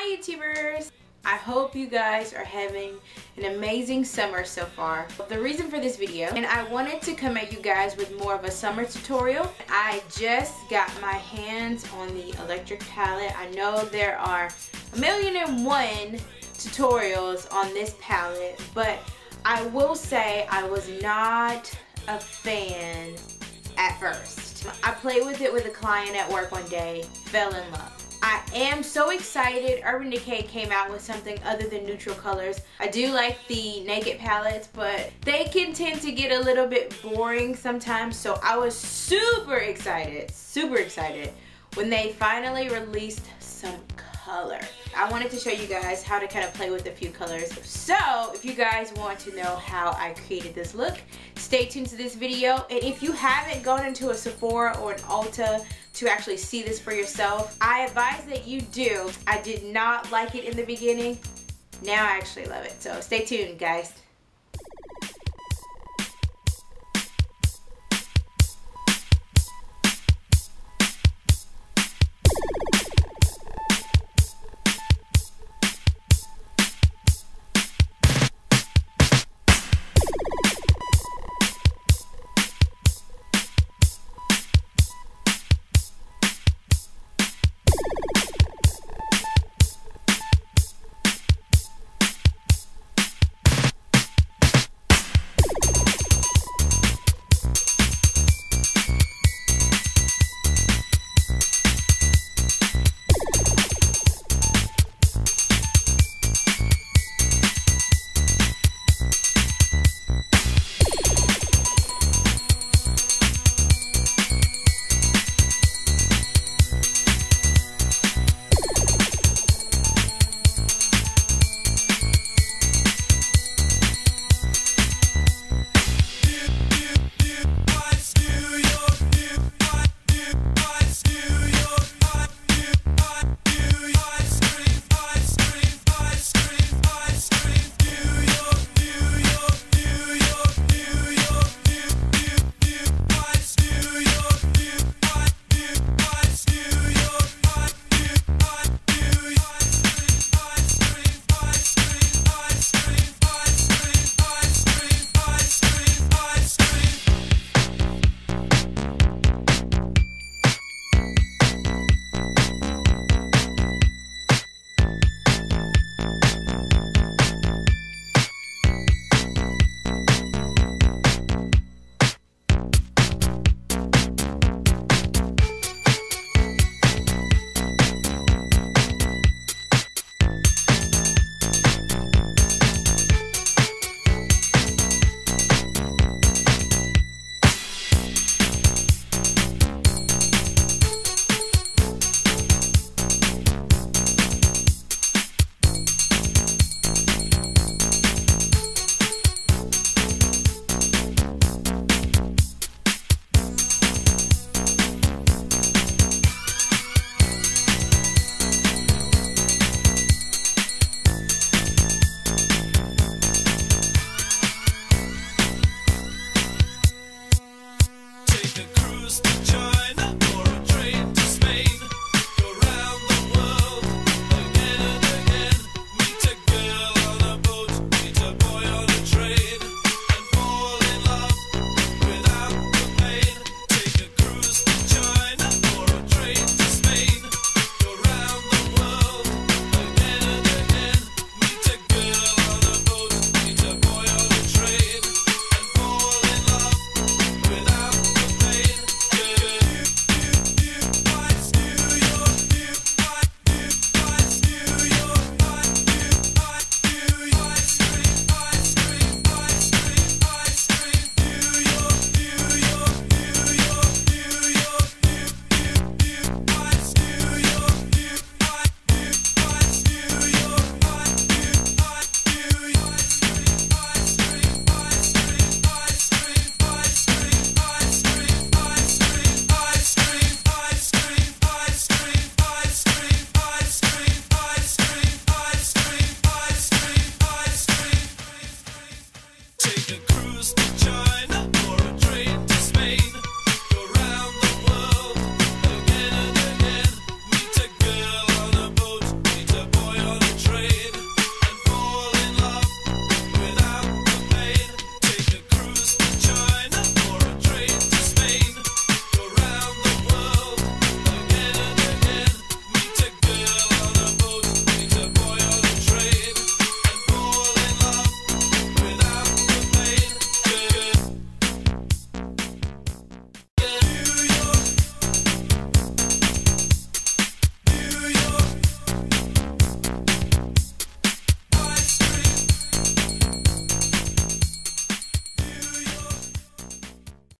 Hi YouTubers! I hope you guys are having an amazing summer so far. The reason for this video, and I wanted to come at you guys with more of a summer tutorial. I just got my hands on the electric palette. I know there are 1,000,001 tutorials on this palette, but I will say I was not a fan at first. I played with it with a client at work one day, fell in love. I am so excited. Urban Decay came out with something other than neutral colors. I do like the Naked palettes, but they can tend to get a little bit boring sometimes, so I was super excited when they finally released some color. I wanted to show you guys how to kind of play with a few colors. So if you guys want to know how I created this look, stay tuned to this video. And if you haven't gone into a Sephora or an Ulta to actually see this for yourself, I advise that you do. I did not like it in the beginning. Now I actually love it. So stay tuned, guys.